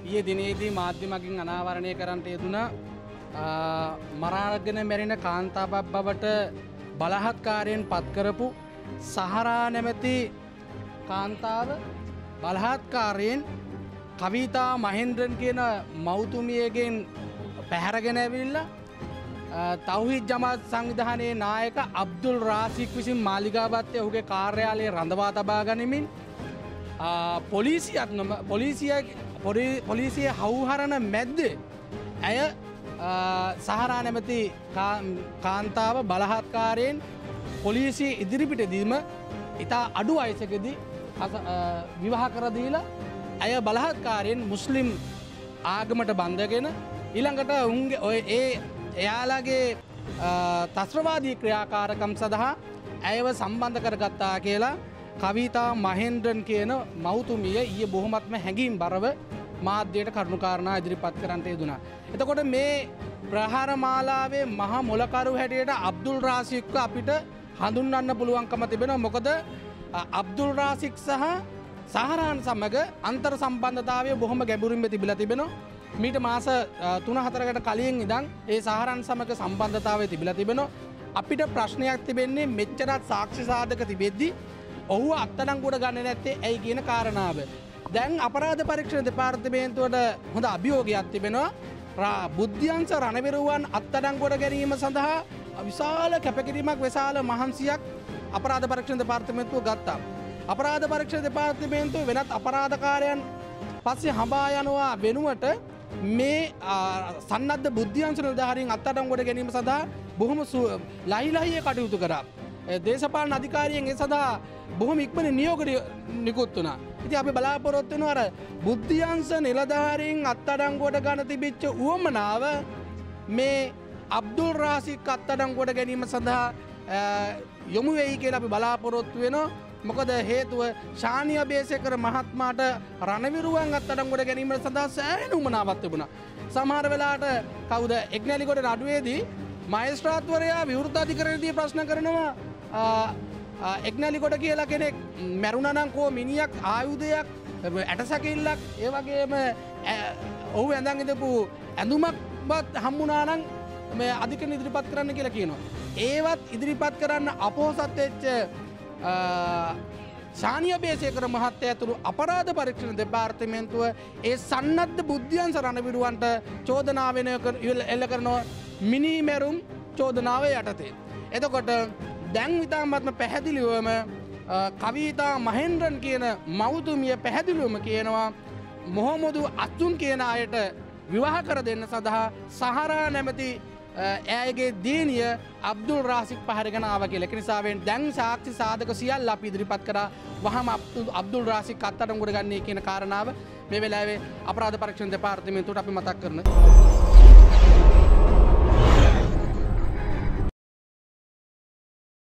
ඊයේ දිනේදී මාධ්‍යමකින් අනාවරණය කරන්නට යෙදුණා මරාගෙන මැරෙන කාන්තාවක් බවට බලහත්කාරයෙන් පත් කරපු සහරා නැමැති කාන්තාව බලහත්කාරයෙන් කවිතා මහෙන්ද්‍රන් කියන මව්තුමියගෙන් පැහැරගෙන ඇවිල්ලා තව්හීද් ජමාත් සංවිධානයේ නායක අබ්දුල් රාසික් විසින් මාලිගාවත්තේ ඔහුගේ කාර්යාලයේ රඳවා තබා ගනිමින් පොලිසිය හවුහරණ මැද්දේ ඇය සහරා නැමැති කාන්තාව බලහත්කාරයෙන් පොලිසිය ඉදිරිපිටදීම ඉතා අඩු වයසකදී විවාහ කර දීලා ඇය බලහත්කාරයෙන් මුස්ලිම් ආගමට බන්ධගෙන ඊළඟට උන්ගේ ඔය එයාලගේ ත්‍රස්තවාදී ක්‍රියාකාරකම් සඳහා ඇයව සම්බන්ධ කරගත්තා කියලා කවිතා මහෙන්ද්‍රන් කියන මව්තුමිය ඊයේ බොහොමත්ම හැඟීම් බරව මාධ්‍යයට කරුණුකාරණා ඉදිරිපත් කරන්නට යෙදුණා. එතකොට මේ ප්‍රහාර මාලාවේ මහ මොලකරු හැටියට අබ්දුල් රාසික්ව අපිට හඳුන්වන්න පුළුවන්කම තිබෙනවා. මොකද අබ්දුල් රාසික් සහ සහරාන් සමග අන්තර් සම්බන්ධතාවය බොහොම ගැඹුරින්ම තිබිලා තිබෙනවා. මීට මාස 3-4කට කලින් ඉඳන් ඒ සහරාන් සමග සම්බන්ධතාවය තිබිලා තිබෙනවා. අපිට ප්‍රශ්නයක් තිබෙන්නේ මෙච්චරත් සාක්ෂි සාධක තිබෙද්දී ඔහු අත්අඩංගුවට ගන්නේ නැත්තේ ඇයි කියන කාරණාව. දැන් අපරාධ පරීක්ෂණ දෙපාර්තමේන්තුවට හොඳ අභියෝගයක් තිබෙනවා. බුද්ධ්‍යංශ රණවිරුවන් අත්අඩංගුවට ගැනීම සඳහා විශාල කැපකිරීමක් විශාල මහන්සියක් අපරාධ පරීක්ෂණ දෙපාර්තමේන්තුව ගත්තා. අපරාධ පරීක්ෂණ දෙපාර්තමේන්තුව වෙනත් අපරාධකාරයන් පස්සේ හඹා යනවා වෙනුවට මේ සන්නද්ධ බුද්ධ්‍යංශ නිලධාරීන් අත්අඩංගුවට ගැනීම සඳහා බොහොම ලහිලහියේ කටයුතු කරා. දේශපාලන අධිකාරියෙන් ඒ සඳහා බොහොම ඉක්මනින් නියෝග නිකුත් වුණා. ඉතින් අපි බලාපොරොත්තු වෙනවා අර බුද්ධ්‍යංශ නිලධාරීන් අත්අඩංගුවට ගන්න තිබිච්ච උවමනාව මේ අබ්දුල් රාසික් අත්අඩංගුවට ගැනීම සඳහා යොමු වෙයි කියලා අපි බලාපොරොත්තු වෙනවා. මොකද හේතුව ශානි අබේසේකර මහත්මයාට රණවිරුවන් අත්අඩංගුවට ගැනීම සඳහා සෑහෙන උවමනාවක් තිබුණා. සමහර වෙලාවට කවුද එක්නැලිගොඩ නඩුවේදී මහේස්ත්‍රාත්වරයා විවෘත අධිකරණයේදී ප්‍රශ්න කරනවා එක්නැලිගොඩ කියලා කෙනෙක් මැරුණා නම් කෝ මිනියක් ආයුධයක් ඇටසැකිල්ලක් ඒ වගේම ඔහු ඇඳන් ඉඳපු ඇඳුමක්වත් හම්බුණා නම් මේ අධිකරණ ඉදිරිපත් කරන්න කියලා කියනවා. ඒවත් ඉදිරිපත් කරන්න අපොහසත් වෙච්ච ශානි අබේසේකර මහත්තයා ඇතුළු අපරාධ පරීක්ෂණ දෙපාර්තමේන්තුව ඒ සන්නද්ධ බුද්ධ්‍යංශ රණවිරුවන්ට චෝදනාව එල්ල කරනවා මිනිමෙරුම් චෝදනාව යටතේ. එතකොට දැන් ඉතාමත්ම පැහැදිලිවම කවිතා මහෙන්ද්‍රන් කියන මව්තුමිය පැහැදිලිවම කියනවා මොහොමදු අත්තුන් කියන අයට විවාහ කර දෙන්න සඳහා සහරා නැමැති ඇයගේ දීනිය අබ්දුල් රාසික් පහරගෙන ආව කියලා. ඒක නිසාවෙන් දැන් සාක්ෂි සාධක සියල්ල අපි ඉදිරිපත් කරා වහම අබ්දුල් රාසික් අත්අඩංගුවට ගන්නේ කියන කාරණාව මේ වෙලාවේ අපරාධ පරීක්ෂණ දෙපාර්තමේන්තුවට අපි මතක් කරනවා.